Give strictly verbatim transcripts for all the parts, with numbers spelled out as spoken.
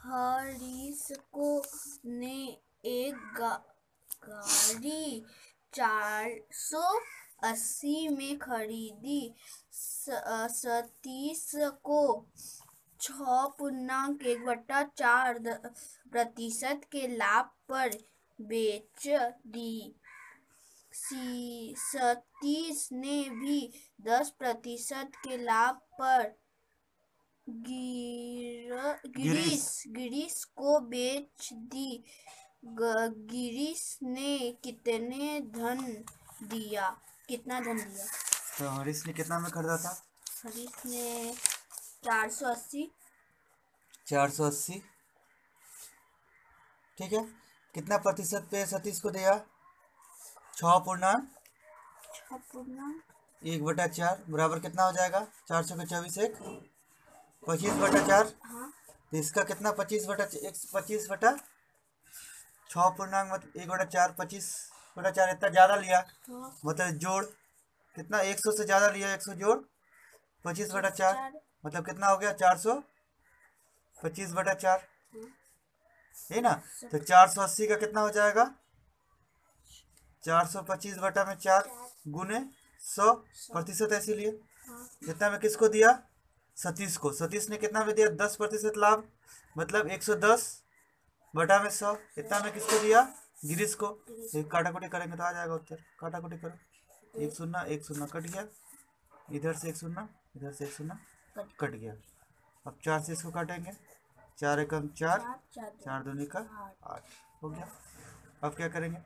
हरीशको ने एक गा, गाड़ी चार सौ अस्सी में खरीदी। सतीश को छह पूर्णांक एक बटा चार प्रतिशत के लाभ पर बेच दी। सतीश ने भी दस प्रतिशत के लाभ पर गिरीश गिरीश को बेच दी। गिरीश ने कितने धन दिया कितना धन दिया? तो हरीश ने कितना में खरीदा था? हरीश ने चार सौ अस्सी चार सौ अस्सी ठीक है। कितना प्रतिशत पे सतीश को दिया? छः पूर्णांक छः पूर्णांक एक बटा चार बराबर कितना हो जाएगा? चार सौ के चौबीस एक पच्चीस बटा चार। हाँ। तो इसका कितना? पच्चीस बटा एक पच्चीस बटा छः पूर्णांक मतलब एक बटा चार पच्चीस बटा चार इतना ज़्यादा लिया। हाँ। मतलब जोड़ कितना? एक सौ से ज़्यादा लिया। एक सौ जोड़ पच्चीस बटा चार मतलब कितना हो गया? चार सौ पच्चीस बटा चार है ना। तो चार सौ अस्सी का कितना हो जाएगा? चार सौ पच्चीस बटा में चार गुने सौ प्रतिशत ऐसे लिए। कितना में किसको दिया? सतीश को। सतीश ने कितना में दिया? दस प्रतिशत लाभ मतलब एक सौ दस बटा में सौ। इतना में किसको दिया? गिरीश को। काटा कुटी करेंगे तो आ जाएगा उत्तर। काटा कुटी करो। एक शून्य एक शून्य कट गया, इधर से एक शून्य इधर से एक शून्य कट गया। अब चार से इसको काटेंगे। चार एकम चार चार दूनी का आठ हो गया। अब क्या करेंगे?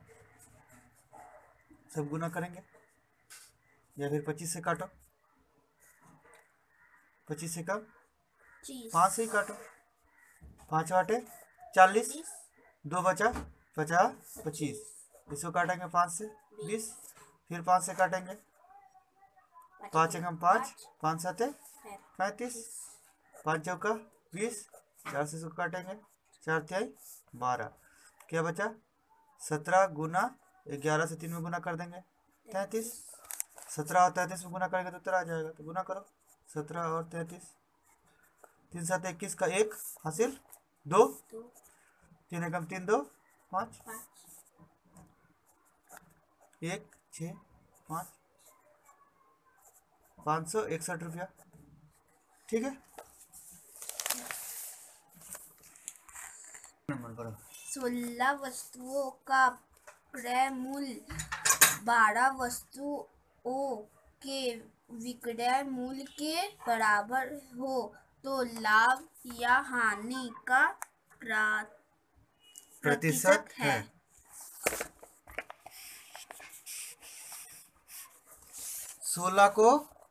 सब गुना करेंगे या फिर पच्चीस से काटो। पच्चीस से कम पाँच से ही काटो। पाँच आटे चालीस दो बचा पचास पच्चीस। इसको काटेंगे पाँच से बीस फिर पाँच से काटेंगे। पाँच एकम पाँच पाँच साते पैंतीस पाँच चौका बीस। चार से इसको काटेंगे। चार तिहाई बारह। क्या बचा? सत्रह गुना ग्यारह से तीन में गुना कर देंगे तैंतीस। सत्रह और तैंतीस में गुना करेंगे तो उत्तर आ जाएगा। तो गुना करो सत्रह और तैंतीस। तीन सात इक्कीस का एक हासिल दो। तीन एकम तीन दो पाँच एक छः पाँच पाँच सौ इकसठ रुपया। ठीक है। सोलह वस्तुओं का क्रय मूल्य बारह वस्तुओं के विक्रय मूल्य के बराबर हो तो लाभ या हानि का प्रतिशत है। सोलह को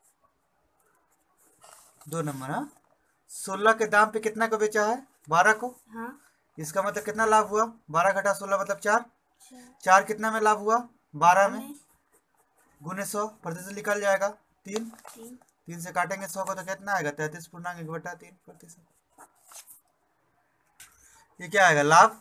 दो नंबर। हाँ, सोलह के दाम पे कितना को बेचा है? बारह को। हाँ। इसका मतलब कितना लाभ हुआ? बारह घटा सोलह मतलब चार। चार कितना में लाभ हुआ? बारह में गुने सौ प्रतिशत निकल जाएगा तीन। तीन से काटेंगे सौ को तो कितना आएगा? तैतीस पूर्णांक एक बटा तीन प्रतिशत। ये क्या आएगा? लाभ।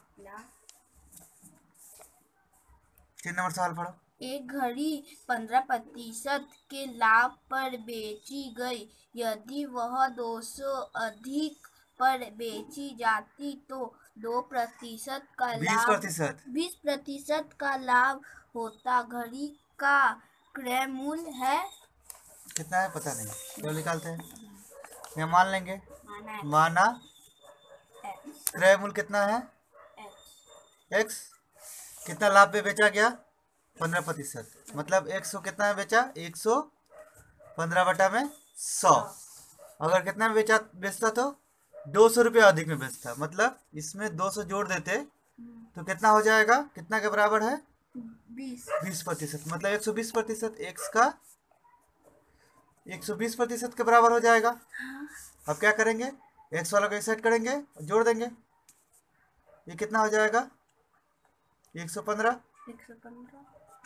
तीन नंबर सवाल पढ़ो। एक घड़ी पंद्रह प्रतिशत के लाभ पर बेची गई। यदि वह दो सौ अधिक पर बेची जाती तो दो प्रतिशत का लाभ प्रतिशत बीस प्रतिशत का लाभ होता। घड़ी का क्रय मूल्य है कितना है? पता नहीं, क्यों निकालते हैं? ये मान लेंगे। माना क्रय मूल्य कितना है? एक्स। कितना लाभ पे बेचा गया? पंद्रह प्रतिशत मतलब एक सौ कितना में बेचा? एक सौ पंद्रह बटा में सौ। अगर कितना में बेचा बेचता तो दो सौ रुपया अधिक में बेचता। मतलब इसमें दो सौ जोड़ देते तो कितना हो जाएगा? कितना के बराबर है? बीस बीस प्रतिशत मतलब एक सौ बीस प्रतिशत एक्स का एक सौ बीस प्रतिशत के बराबर हो जाएगा। अब क्या करेंगे? एक्स वाला को एक साइड करेंगे और जोड़ देंगे। ये कितना हो जाएगा? एक सौ पंद्रह एक सौ पंद्रह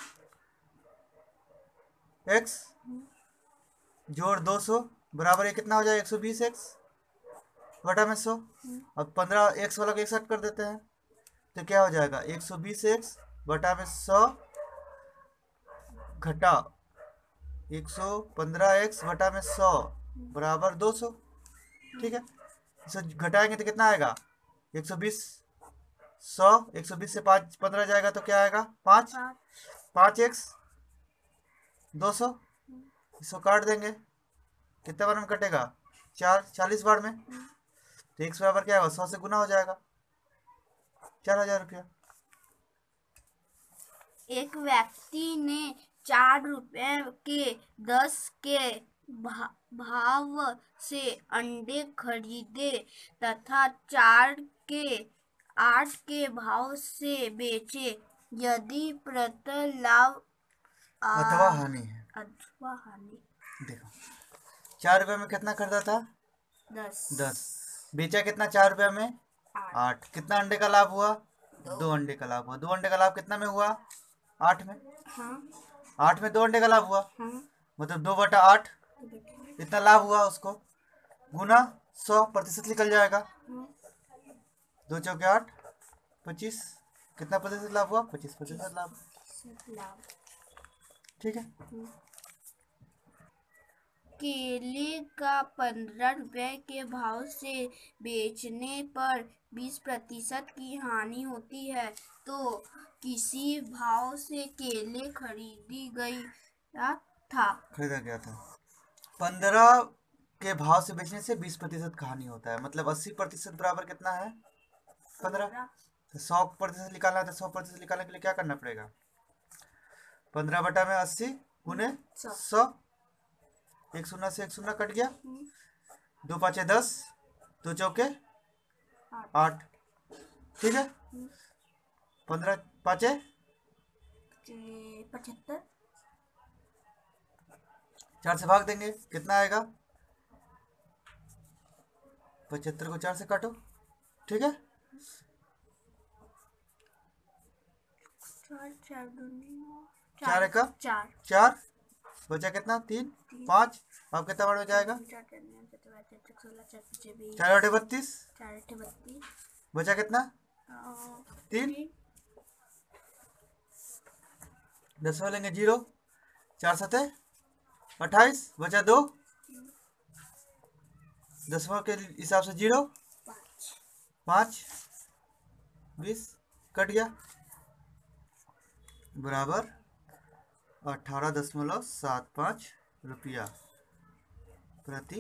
एक्स जोड़ दो सौ बराबर ये कितना हो जाएगा? एक सौ बीस एक्स बटा में सौ। अब पंद्रह एक्स वाला को एक साथ कर देते हैं तो क्या हो जाएगा? एक सौ बीस एक्स बटा में सौ घटा एक सौ पंद्रह एक्स बटा में सौ बराबर दो सौ। ठीक है। इसे घटाएंगे तो कितना आएगा? एक सौ बीस, सौ, एक सौ बीस से पाँच पंद्रह जाएगा तो क्या आएगा? पाँच, पाँच एक्स दो सौ, इसको काट देंगे, कितने बार में कटेगा? चार, चालीस बार में। तो एक्स बराबर क्या होगा? सौ से गुना हो जाएगा, चार हजार रुपया। एक व्यक्ति ने चार रुपए के दस के भा, भाव से अंडे खरीदे तथा चार के आठ के भाव से बेचे। यदि प्रति लाभ अथवा हानि है। अथवा हानि। देखो, चार रुपए में कितना खरीदा था? दस। दस। बेचा कितना? चार रुपए में आठ। आठ। कितना अंडे का लाभ हुआ? दो, दो अंडे का लाभ हुआ। दो अंडे का लाभ कितना में हुआ? आठ में। हाँ। आठ में दो अंडे का लाभ हुआ, हाँ। मतलब दो बटा आठ इतना लाभ हुआ। उसको गुना सौ प्रतिशत निकल जाएगा। हाँ। दो चौके आठ, पच्चीस। कितना प्रतिशत लाभ हुआ? पच्चीस प्रतिशत लाभ। लाभ। ठीक है। केले का पंद्रह रुपए के भाव से बेचने पर बीस प्रतिशत की हानि होती है, तो किसी भाव से केले खरीदी गई था? खरीदा गया था। पंद्रह के भाव से बेचने से बीस प्रतिशत का हानि होता है, मतलब अस्सी प्रतिशत बराबर कितना है? पंद्रह। तो सौ प्रतिशत निकालना है, तो सौ प्रतिशत निकालने के लिए क्या करना पड़ेगा? पंद्रह बटा में अस्सी गुने सौ। एक शून्य से एक शून्य कट गया, दो पाँचे दस, दो चौके आठ। ठीक है। पंद्रह पाँचे पचहत्तर। चार से भाग देंगे, कितना आएगा? पचहत्तर को चार से काटो। ठीक है। चार चार चार एक का चार। चार बचा कितना? तीन, पाँच। अब कितना बार में जाएगा? चार अठे बत्तीस। चार अठे बत्तीस। बचा कितना? तीन। दसवां लेंगे जीरो, चार सते अट्ठाईस, बचा दो। दसवां के हिसाब से जीरो, पाँच, बीस कट गया, बराबर अठारह दशमलव सात पाँच रुपया प्रति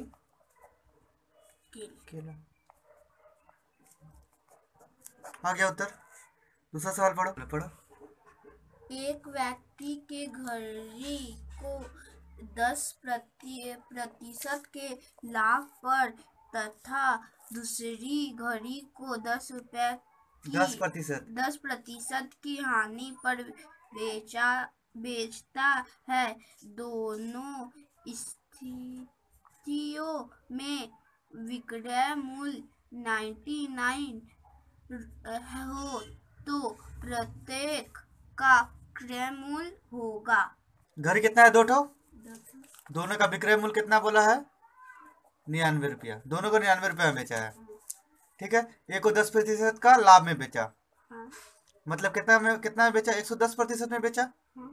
केला। आ गया उत्तर। दूसरा सवाल पढ़ो पढ़ो। एक व्यक्ति के घड़ी को दस प्रति प्रतिशत के लाभ पर तथा दूसरी घड़ी को दस रुपए की दस प्रतिशत दस प्रतिशत की हानि पर बेचा बेचता है। दोनों स्थितियों में विक्रय मूल्य निन्यानवे हो तो प्रत्येक का क्रय मूल्य होगा। घड़ी कितना है? दो ठो। दोनों का विक्रय मूल्य कितना बोला है? निन्यानवे रुपया। दोनों को निन्यानवे रुपया में बेचा है। ठीक है। एक को दस प्रतिशत का लाभ में बेचा। हाँ। मतलब कितना में कितना में बेचा? एक सौ दस प्रतिशत में बेचा। हाँ।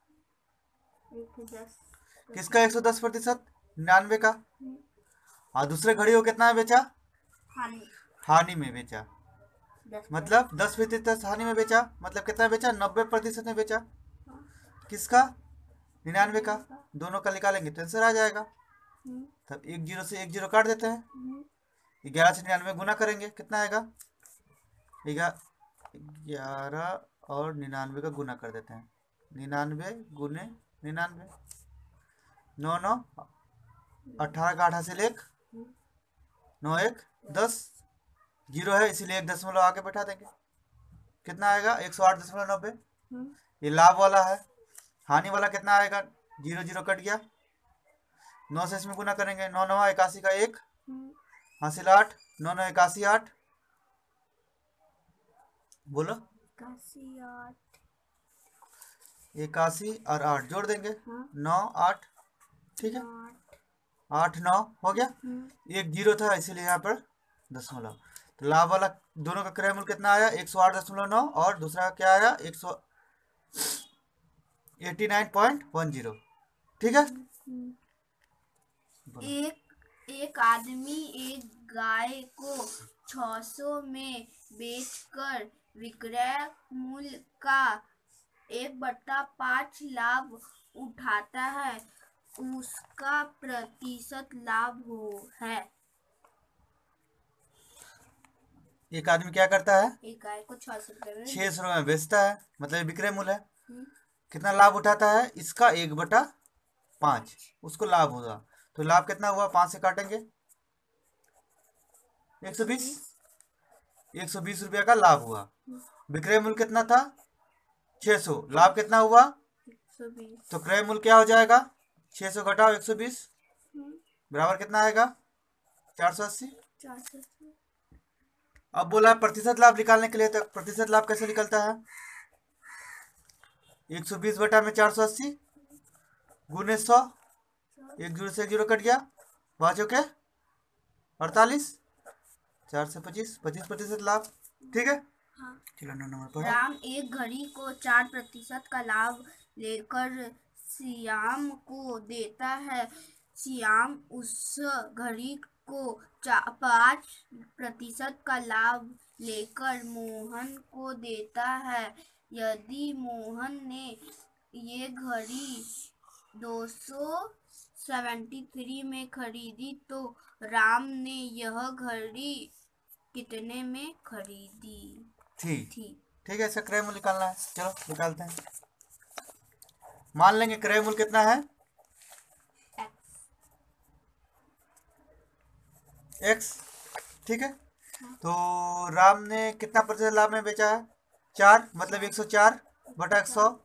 किसका एक सौ दस प्रतिशत? निन्यानवे का। और दूसरे घड़ी को कितना में बेचा? हानि। हानि में बेचा। मतलब दस प्रतिशत हानि में बेचा, मतलब कितना बेचा? नब्बे प्रतिशत में बेचा। किसका? निन्यानवे का। दोनों का निकालेंगे तो आंसर आ जाएगा। तब एक जीरो से एक जीरो काट देते हैं, ग्यारह से निन्यानवे गुना करेंगे, कितना आएगा? ग्यारह और निन्यानवे का गुना कर देते हैं, निन्यानवे गुने निन्यानवे, नौ नौ अठारह का अठासी लेख, नौ एक दस, जीरो है इसीलिए एक दशमलव आगे बैठा देंगे, कितना आएगा? एक सौ आठ दशमलव नब्बे। ये लाभ वाला है। हानि वाला कितना आएगा? जीरो जीरो कट गया, नौ से इसमें गुना करेंगे, नौ नवा इक्यासी का एक, हासिल आठ, नौ नौ इक्यासी आठ, बोलो इक्यासी आठ, इक्यासी और आठ जोड़ देंगे, हाँ। नौ आठ। ठीक है। आठ नौ हो गया। एक जीरो था इसीलिए यहाँ पर दशमलव। तो लाभ वाला दोनों का क्रय मूल्य कितना आया? एक सौ आठ दशमलव नौ, और दूसरा क्या आया? एक सौ eighty nine point one zero. ठीक है। एक एक आदमी एक गाय को छह सौ में बेचकर विक्रय मूल्य का एक बटा पाँच लाभ उठाता है, उसका प्रतिशत लाभ हो है। एक आदमी क्या करता है, इकाई को छह सौ रुपये में छह सौ रुपये में बेचता है, मतलब ये विक्रय मूल्य है। हम्म, कितना लाभ उठाता है, इसका एक बटा पाँच उसको लाभ होगा। तो लाभ कितना हुआ, पाँच से काटेंगे एक सौ बीस, एक सौ बीस रुपये का लाभ हुआ। विक्रय मूल्य कितना था, छह सौ, लाभ कितना हुआ एक सौ बीस। तो क्रय मूल्य क्या हो जाएगा, छह सौ घटाओ एक सौ बीस बराबर कितना आएगा, चार सौ अस्सी। चार सौ अस्सी। अब बोला प्रतिशत लाभ निकालने के लिए, तो प्रतिशत लाभ कैसे निकलता है, एक सौ बीस बटा में चार सौ अस्सी गुने सौ, एक जीरो से एक जीरो कट गया, बाजू के अड़तालीस, चार से पच्चीस, पच्चीस प्रतिशत लाभ। ठीक है, हाँ। चलो नौ नंबर पर। राम एक घड़ी को चार प्रतिशत का लाभ लेकर श्याम को देता है। श्याम उस घड़ी को पाँच प्रतिशत का लाभ लेकर मोहन को देता है। यदि मोहन ने ये घड़ी दो सौ तिहत्तर में खरीदी तो राम ने यह घड़ी कितने में खरीदी ठीक थी? ठीक है, इसका क्रय मूल्य निकालना है, चलो निकालते हैं। मान लेंगे क्रय मूल्य कितना है, एक्स। ठीक है, तो राम ने कितना प्रतिशत लाभ में बेचा है, चार, मतलब एक सौ चार बटा एक सौ।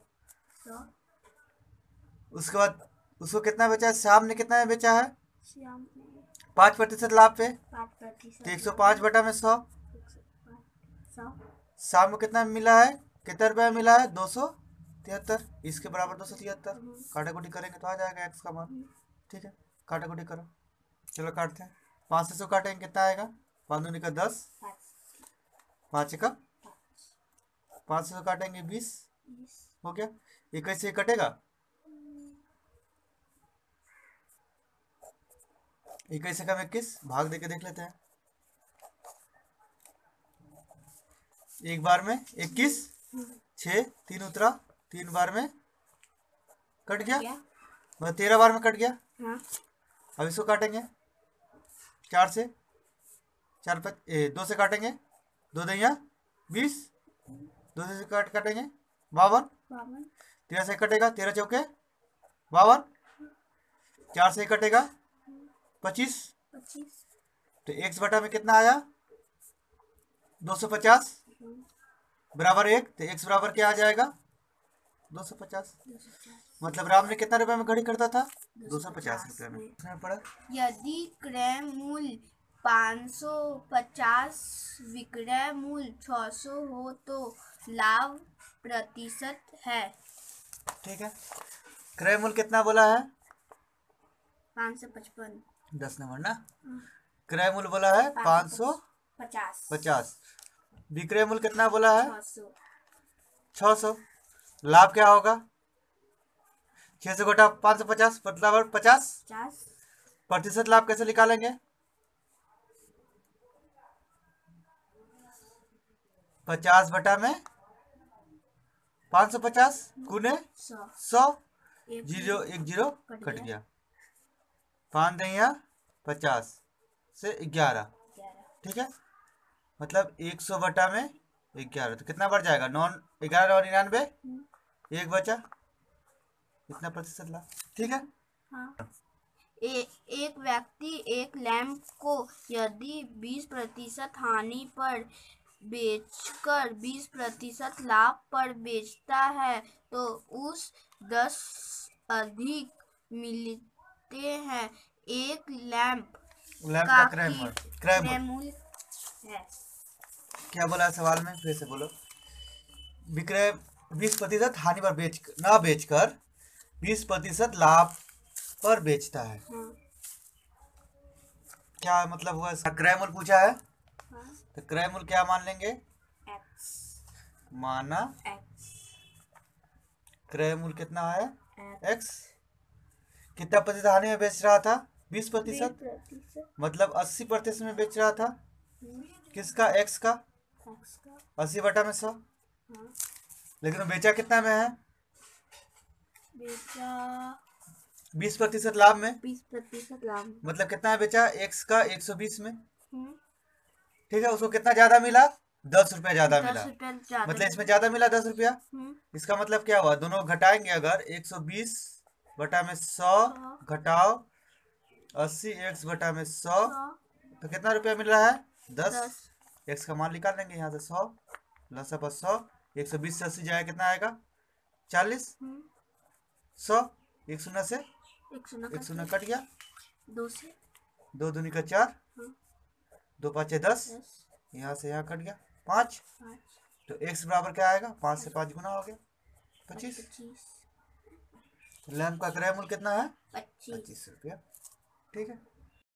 उसके बाद उसको कितना बेचा है, श्याम ने कितना में बेचा है, श्याम ने पाँच प्रतिशत लाभ पे, पाँच प्रतिशत तो एक सौ पाँच बटा में सौ। श्याम को कितना मिला है, कितना रुपया मिला है, दो सौ तिहत्तर, इसके बराबर दो सौ तिहत्तर। काटा कुटी करेंगे तो आ जाएगा एक्स का मान। ठीक है, काटा कुटी करो, चलो काटते हैं। पाँच से सौ काटेंगे कितना आएगा, पाँच दूनी का दस, पाँच का पाँच से सौ काटेंगे बीस, हो गया। इक्कीस से कटेगा, इक्कीस से कम इक्कीस, भाग देके देख लेते हैं। एक बार में इक्कीस, छः, तीन उतरा, तीन बार में कट गया, मतलब तेरह बार में कट गया। हाँ। अब इसको काटेंगे चार से, चार पच ए, दो से काटेंगे, दो दैया बीस, दो से काट काटेंगे बावन, तेरह से कटेगा, तेरह चौके बावन, चार से कटेगा पच्चीस, तो एक्स बटा में कितना आया, दो सौ पचास बराबर एक, तो एक्स बराबर क्या आ जाएगा, दो सौ पचास। मतलब राम ने कितना रुपए में घड़ी खरीदा था, दो सौ पचास रुपए में पड़ा। यदि क्रय मूल्य पाँच सौ पचास विक्रय मूल्य छह सौ हो तो लाभ प्रतिशत है। ठीक है, क्रय मूल्य कितना बोला है, पाँच सौ पचपन, दस नंबर ना। क्रय मूल्य बोला है पाँच सौ पचास पचास, विक्रय मूल्य कितना बोला है, छह सौ। छह सौ। लाभ क्या होगा, छह सौ घटा पाँच सौ पचास मतलब पचास। प्रतिशत लाभ कैसे निकालेंगे, पचास बटा में पाँच सौ पचास गुने सौ, जीरो एक जीरो कट गया, पाँच दैया पचास से ग्यारह। ठीक है, मतलब एक सौ बटा में ग्यारह, तो कितना बढ़ जाएगा, नौ ग्यारह और निन्यानवे, एक बचा, इतना प्रतिशत लाभ। ठीक है। हाँ। ए, एक व्यक्ति एक लैंप को यदि बीस प्रतिशत हानि पर बेचकर बीस प्रतिशत लाभ पर बेचता है तो उस दस अधिक मिलते हैं। एक लैंप लैंप का का क्रय मूल्य, क्रय क्रय मूल्य मूल्य है। क्या बोला है सवाल में, फिर से बोलो। विक्रय बीस प्रतिशत हानि पर बेच न बेचकर बीस प्रतिशत लाभ पर बेचता है। हाँ। क्या मतलब हुआ, क्रय मूल्य पूछा है। हाँ। तो क्रय मूल्य क्या मान लेंगे, एक्स माना एक्स। क्रय मूल्य कितना है, एक्स। कितना प्रतिशत हानि में बेच रहा था, बीस प्रतिशत, मतलब अस्सी प्रतिशत में बेच रहा था, किसका? एक्स का। एक्स का। अस्सी बटा में सौ। हाँ। लेकिन बेचा कितना में है? बेचा बीस प्रतिशत लाभ में। बीस प्रतिशत लाभ में। मतलब कितना है बेचा? एक्स का एक सौ बीस में। हम्म। ठीक है, उसको कितना ज्यादा मिला? दस रुपया ज्यादा मिला। दस रुपया ज्यादा मतलब इसमें मिला। ज्यादा मिला दस रुपया। हम्म। इसका मतलब क्या हुआ? दोनों घटाएंगे अगर, एक सौ बीस बटा में सौ सौ। घटाओ अस्सी एक्स बटा में सौ, सौ। तो कितना रुपया मिल रहा है? दस। दस। एक्स का मान निकाल लेंगे यहाँ से, सौ प्लस पर सौ, एक सौ बीस से अस्सी जाए कितना आएगा? चालीस। हम्म। सौ, एक शून्य से एक शून्य एक शून्य कट कट गया। दो से। दो दूनी का चार, हाँ। दो पाँचे दस, दस। यहाँ से यहाँ कट गया पाँच। पाँच। तो एक्स बराबर क्या आएगा? पाँच से पाँच गुना हो गया पच्चीस। पच्चीस। लैम्प का क्रय मूल्य कितना है? पच्चीस। पच्चीस रुपया। ठीक है।